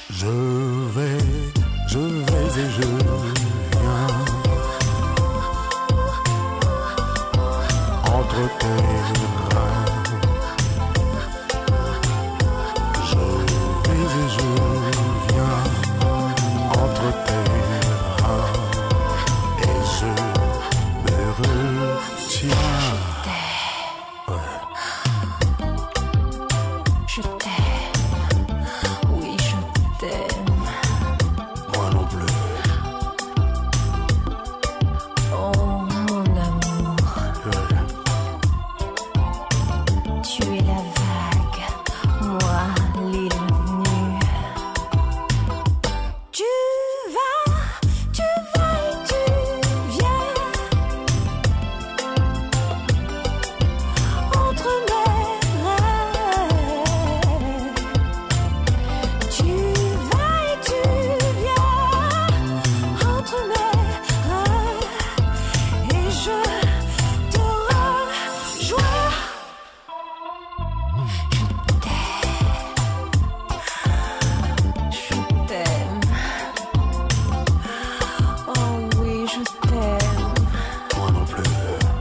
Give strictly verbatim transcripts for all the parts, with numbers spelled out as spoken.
Je vais, je vais et je viens entre tes bras. Je vais et je viens entre tes bras et je me retiens. Je t'aime, oui je t'aime. Moi non plus. Oh mon amour, Ouais. tu es la vague, moi l'île nue. Tu vas, tu vas et tu viens entre mes rêves. Tu vas et tu viens entre mes rêves et je te rejoins. Je t'aime. Oh oui, je t'aime. Moi non plus.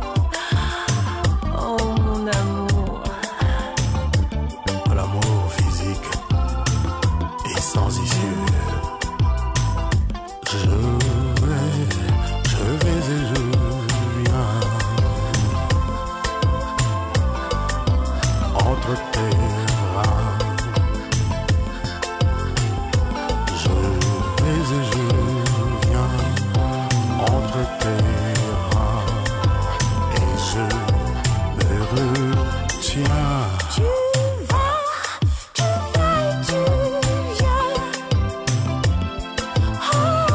Oh mon amour. L'amour physique est sans issue. Je vais, je vais et je viens entre tes bras. Je vais et je viens entre tes bras et je me retiens. Tu vas, tu vas et tu viens oh,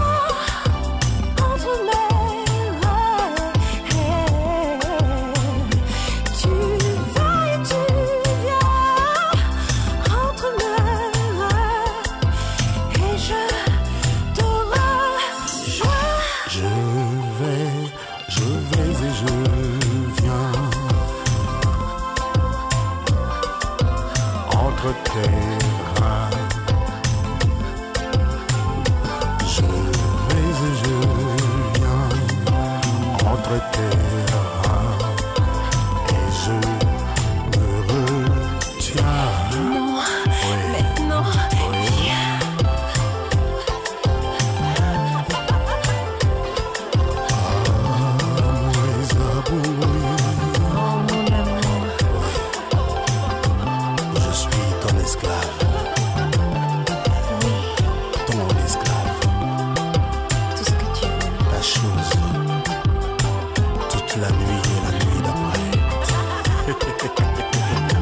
entre mes rêves. Tu vas et tu viens entre mes rêves et je te rejoins. Je vais, je vais et je viens entre tes bras. Je vais et je viens entre tes bras et je me retiens. Non, Oui, maintenant, oui. oh mon amour. Je suis ton esclave, Oui, ton esclave, tout ce que tu veux. la chose, toute la nuit et la nuit d'après.